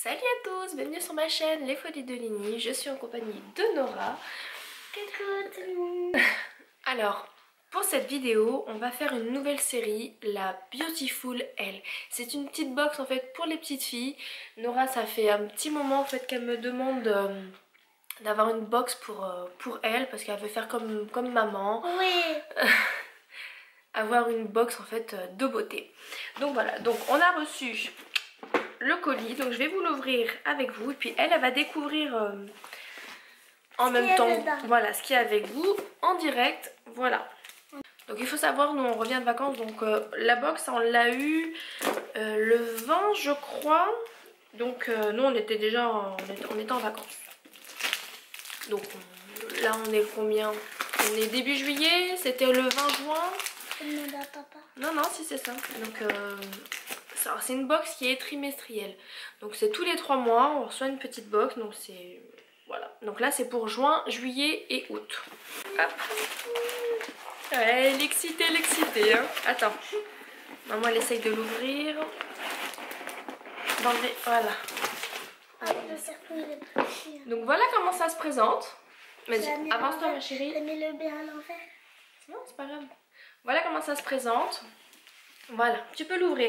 Salut à tous, bienvenue sur ma chaîne Les Folies de Lini, je suis en compagnie de Nora. Coucou tout le monde. Alors, pour cette vidéo, on va faire une nouvelle série, la Beautiful Elle. C'est une petite box en fait pour les petites filles. Nora, ça fait un petit moment en fait qu'elle me demande d'avoir une box pour elle parce qu'elle veut faire comme maman. Oui. Avoir une box en fait de beauté. Donc voilà, donc on a reçu le colis, donc je vais vous l'ouvrir avec vous et puis elle va découvrir en même temps voilà ce qu'il y a avec vous en direct. Voilà, donc il faut savoir, nous on revient de vacances, donc la box on l'a eu le 20 je crois, donc nous on était déjà on était en vacances, donc là on est combien, on est début juillet, c'était le 20 juin. Non, si c'est ça. Donc c'est une box qui est trimestrielle. Donc c'est tous les 3 mois, on reçoit une petite box. Donc c'est... Voilà. Donc là c'est pour juin, juillet et août. Hop. Ouais, l'excité, hein. Attends. Maman elle essaye de l'ouvrir. Voilà. Donc voilà comment ça se présente. Vas-y, avance-toi ma chérie. T'as mis le B à l'envers. Non, c'est pas grave. Voilà comment ça se présente. Voilà, tu peux l'ouvrir.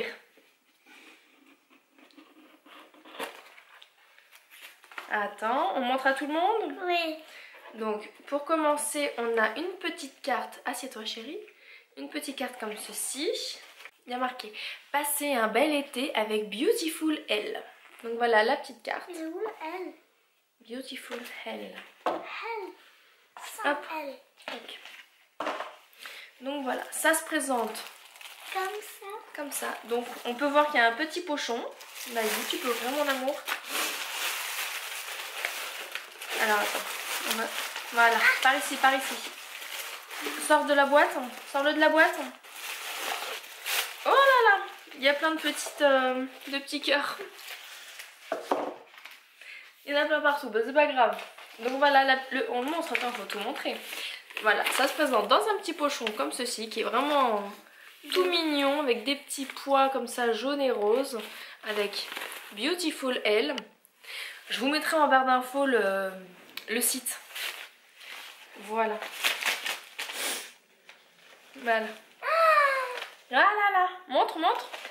Attends, on montre à tout le monde? Oui. Donc, pour commencer, on a une petite carte. Assieds-toi chérie. Une petite carte comme ceci. Il y a marqué « Passez un bel été avec Beautiful Elle ». Donc voilà la petite carte. C'est où elle? Beautiful Elle. Elle. Sans Hop. elle. Donc voilà, ça se présente Comme ça. comme ça. Donc on peut voir qu'il y a un petit pochon. Vas-y, tu peux ouvrir mon amour. Alors attends. Voilà, par ici, par ici. Sors de la boîte. Sors-le de la boîte. Oh là là, il y a plein de petits cœurs. Il y en a plein partout, bah, c'est pas grave. Donc voilà, on le montre, attends, faut tout montrer. Voilà, ça se présente dans un petit pochon comme ceci, qui est vraiment tout mignon, avec des petits pois comme ça, jaune et rose, avec Beautiful Elle. Je vous mettrai en barre d'infos le site. Voilà. Voilà. Ah là là, montre.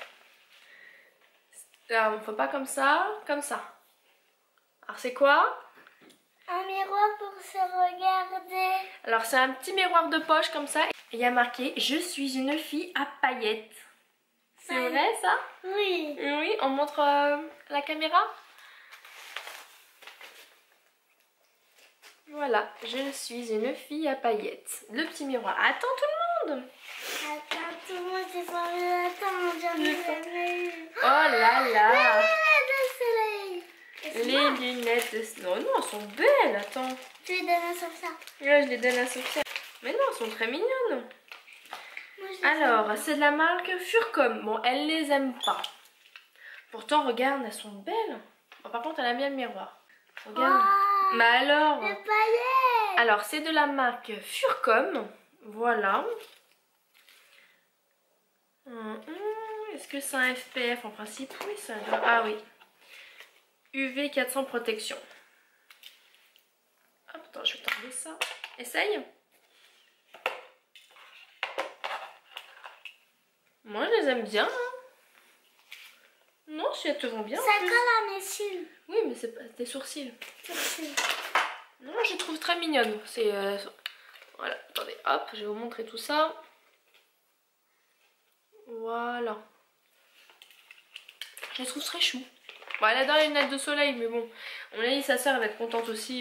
Alors, faut pas comme ça, comme ça. Alors c'est quoi? Un miroir pour se regarder. Alors c'est un petit miroir de poche comme ça. Et il y a marqué « Je suis une fille à paillettes ». C'est vrai ça? Oui. Oui, on montre la caméra. Voilà, je suis une fille à paillettes. Le petit miroir. Attends tout le monde. Attends, tout le monde s'est servi d'attendre. J'en ai jamais eu. Oh là là. Les Les lunettes de soleil. Non, elles sont belles, attends. Je vais donner sur ça. Là, je les donne à Sophia. Mais non, elles sont très mignonnes. Alors, c'est de la marque Furcom. Bon, elle les aime pas. Pourtant, regarde, elles sont belles. Bon, par contre, elle aime bien le miroir. Regarde. Wow, Mais alors... les paillettes. Alors, c'est de la marque Furcom. Voilà. Est-ce que c'est un FPF en principe? Oui, ça doit... Ah oui. UV 400 protection. Hop, attends, je vais t'enlever ça. Essaye. Moi, je les aime bien. Hein. Non, si elles te vont bien. Ça colle à mes cils. Oui, mais c'est pas tes sourcils. Sourcils. Non, je les trouve très mignonnes. C'est voilà. Attendez, hop, je vais vous montrer tout ça. Voilà. Je les trouve très chou. Bon, elle adore les lunettes de soleil, mais bon, on a dit sa soeur elle va être contente aussi.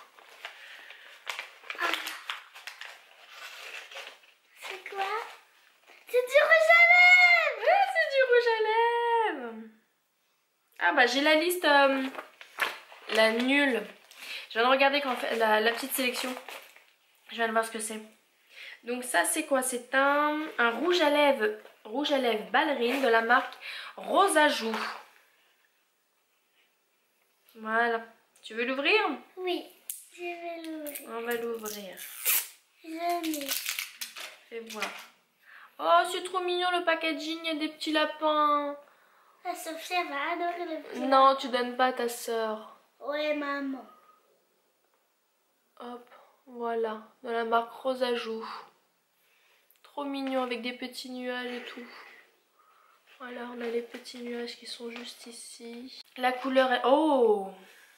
C'est quoi? C'est du rouge à lèvres. Ouais, c'est du rouge à lèvres. Ah bah j'ai la liste, la nulle. Je viens de regarder quand on fait la petite sélection. Je viens de voir ce que c'est. Donc ça c'est quoi? C'est un rouge à lèvres ballerine de la marque Rosa Joue. Voilà. Tu veux l'ouvrir? Oui, je vais l'ouvrir. On va l'ouvrir. Jamais. Fais voir. Oh, c'est trop mignon le packaging, il y a des petits lapins. La Sophie, elle va adorer le petit. Non, tu donnes pas à ta soeur. Ouais, maman. Hop, voilà, de la marque Rose à joues. Trop mignon avec des petits nuages et tout. Voilà, on a les petits nuages qui sont juste ici. La couleur est... Oh!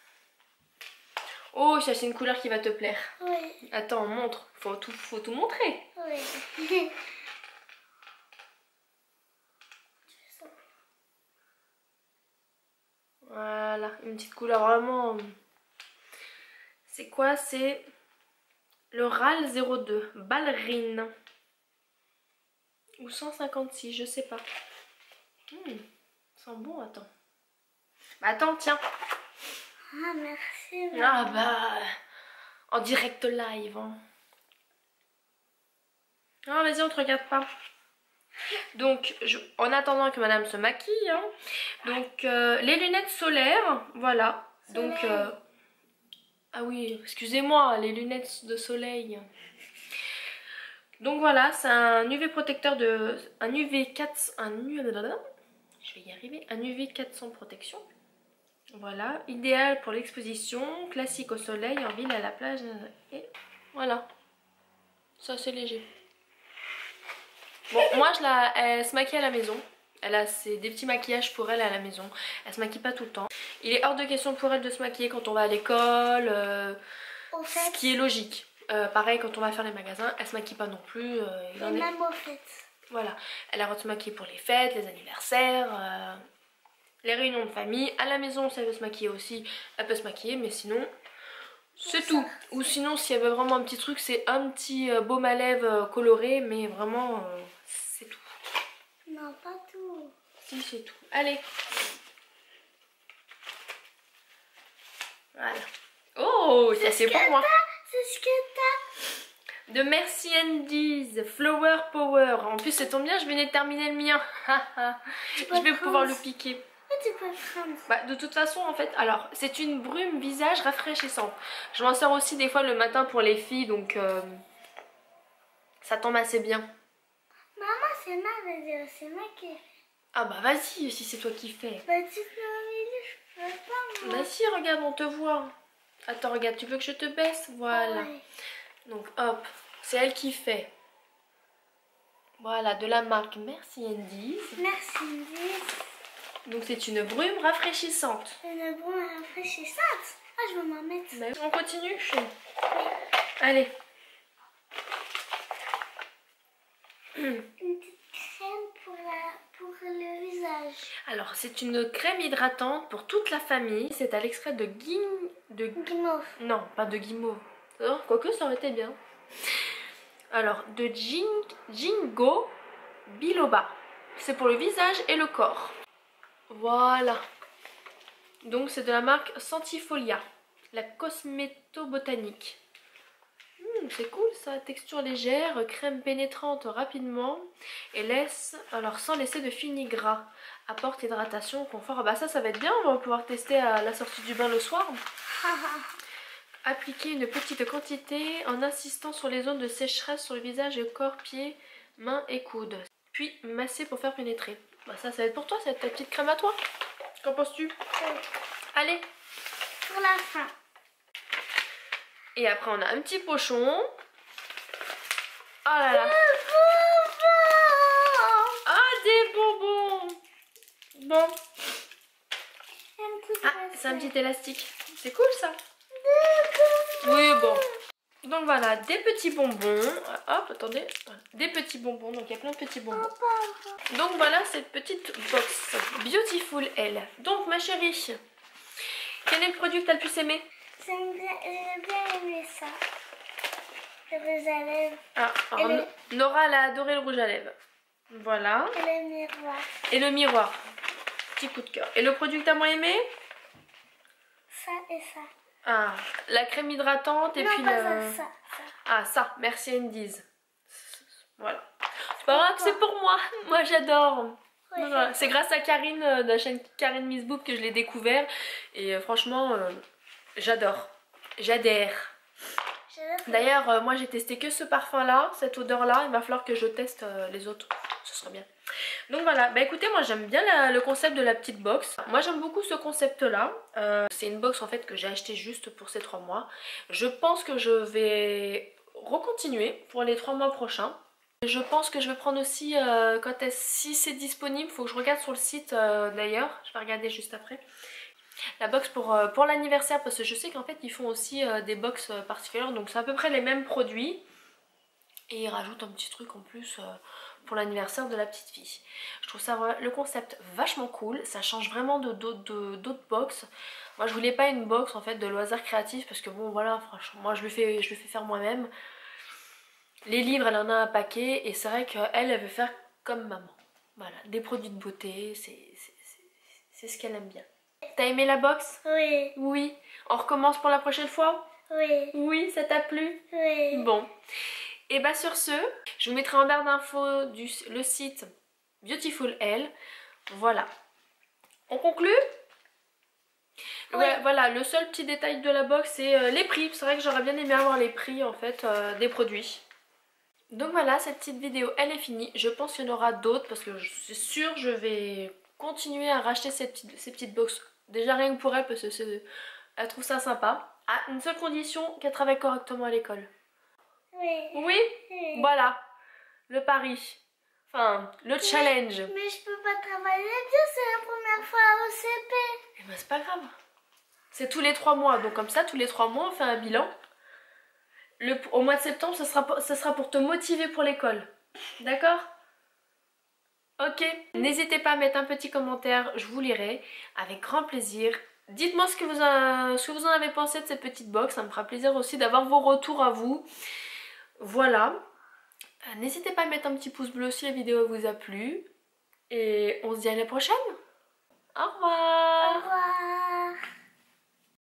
Oh, ça c'est une couleur qui va te plaire. Oui. Attends, montre. Faut tout montrer. Oui. Voilà, une petite couleur vraiment... C'est quoi? C'est le RAL 02, ballerine. Ou 156, je sais pas. Sent bon, attends. Bah attends, tiens. Ah, merci. Ah bah, en direct live. Hein. Ah vas-y, on te regarde pas. Donc, en attendant que madame se maquille, hein, donc les lunettes solaires, voilà. Donc, ah oui, excusez-moi, les lunettes de soleil. Donc voilà, c'est un UV protecteur de... Un UV 4... Je vais y arriver. Un UV 400 protection. Voilà, idéal pour l'exposition, classique au soleil, en ville, à la plage. Et voilà. Ça c'est léger. Bon, moi elle se maquille à la maison. Elle a des petits maquillages pour elle à la maison. Elle se maquille pas tout le temps. Il est hors de question pour elle de se maquiller quand on va à l'école. Ce qui est logique. Pareil, quand on va faire les magasins, elle se maquille pas non plus. Même aux fêtes. Voilà, elle a le droit de se maquiller pour les fêtes, les anniversaires, les réunions de famille. À la maison, si elle veut se maquiller aussi, elle peut se maquiller, mais sinon, c'est tout. Ou sinon, si elle veut vraiment un petit truc, c'est un petit baume à lèvres coloré, mais vraiment, c'est tout. Non, pas tout. Si, c'est tout. Allez. Voilà. Oh, ça c'est pour moi. C'est ce que t'as. De Merci Andy's Flower Power. En plus, ça tombe bien, je venais de terminer le mien. Je vais pouvoir le piquer. Tu peux prendre. Bah, de toute façon, en fait, alors, c'est une brume visage rafraîchissante. Je m'en sers aussi des fois le matin pour les filles, donc ça tombe assez bien. Maman, c'est moi qui ai fait. Ah bah vas-y, si c'est toi qui fais. Bah tu peux m'aider, je peux pas moi. Bah si, regarde, on te voit. Attends, regarde, tu veux que je te baisse? Voilà. Ouais. Donc hop, c'est elle qui fait. Voilà, de la marque Merci Andy's. Merci Andy's. Donc c'est une brume rafraîchissante. Une brume rafraîchissante. Ah, je vais m'en mettre. Bah, on continue. Allez. Une petite crème pour le visage. Alors c'est une crème hydratante pour toute la famille. C'est à l'extrait de Guimauve. Non, pas de guimauve. Quoique ça aurait été bien. Alors de Jingo Biloba. C'est pour le visage et le corps. Voilà. Donc c'est de la marque Sentifolia. La cosméto-botanique. C'est cool ça, texture légère, crème pénétrante rapidement et laisse, alors sans laisser de fini gras. Apporte hydratation, confort. Bah ça va être bien, on va pouvoir tester à la sortie du bain le soir. Appliquer une petite quantité en insistant sur les zones de sécheresse sur le visage et corps, pieds, mains et coudes. Puis masser pour faire pénétrer. Bah ça va être pour toi, ça va être ta petite crème à toi. Qu'en penses-tu? Allez. Pour la fin. Et après on a un petit pochon. Oh là là. Ah, des bonbons. Bon. Ah, c'est un petit élastique. C'est cool ça. Oui, bon. Donc voilà, des petits bonbons. Hop, attendez. Des petits bonbons. Donc il y a plein de petits bonbons. Donc voilà cette petite box. Beautiful Elle. Donc ma chérie, quel est le produit que tu as le plus aimé? J'ai bien aimé ça. Le rouge à lèvres. Ah, alors, Nora elle a adoré le rouge à lèvres. Voilà. Et le miroir. Et le miroir. Petit coup de cœur. Et le produit que tu as moins aimé? Ça et ça. Ah, la crème hydratante et non, puis pas ça. Ah, ça, Merci Andy's. Voilà. C'est pas grave que c'est pour moi. Moi j'adore. Ouais, voilà. C'est grâce à Karine de la chaîne Karine Miss Boob que je l'ai découvert. Et franchement, j'adore. J'adhère. D'ailleurs, moi j'ai testé que ce parfum là, cette odeur là. Il va falloir que je teste les autres. Ce serait bien. Donc voilà, bah écoutez, moi j'aime bien le concept de la petite box. Moi j'aime beaucoup ce concept là. C'est une box en fait que j'ai acheté juste pour ces 3 mois. Je pense que je vais recontinuer pour les 3 mois prochains. Je pense que je vais prendre aussi, si c'est disponible, il faut que je regarde sur le site d'ailleurs. Je vais regarder juste après. La box pour l'anniversaire, parce que je sais qu'en fait ils font aussi des box particulières. Donc c'est à peu près les mêmes produits. Et ils rajoutent un petit truc en plus pour l'anniversaire de la petite fille. Je trouve ça le concept vachement cool. Ça change vraiment d'autres box. Moi je voulais pas une box en fait de loisirs créatifs parce que bon voilà, franchement moi je le fais faire moi-même. Les livres elle en a un paquet et c'est vrai qu'elle veut faire comme maman. Voilà, des produits de beauté, c'est ce qu'elle aime bien. T'as aimé la box? Oui. Oui. On recommence pour la prochaine fois? Oui. Oui, ça t'a plu? Oui. Bon. Et bah sur ce, je vous mettrai en barre d'infos le site Beautiful Elle. Voilà. On conclut? Oui. Voilà, le seul petit détail de la box c'est les prix. C'est vrai que j'aurais bien aimé avoir les prix en fait des produits. Donc voilà, cette petite vidéo elle est finie. Je pense qu'il y en aura d'autres parce que c'est sûr je vais continuer à racheter ces petites box. Déjà rien que pour elle parce que elle trouve ça sympa. À une seule condition, qu'elle travaille correctement à l'école. Oui. Oui? Voilà, le pari. Enfin, le challenge. Mais je peux pas travailler bien, c'est la première fois au CP. Eh ben c'est pas grave. C'est tous les 3 mois, donc comme ça, tous les 3 mois, on fait un bilan. Au mois de septembre, ça sera pour te motiver pour l'école. D'accord? Ok. N'hésitez pas à mettre un petit commentaire, je vous lirai avec grand plaisir. Dites-moi ce que vous en avez pensé de cette petite box, ça me fera plaisir aussi d'avoir vos retours à vous. Voilà. N'hésitez pas à mettre un petit pouce bleu si la vidéo vous a plu. Et on se dit à la prochaine. Au revoir. Au revoir.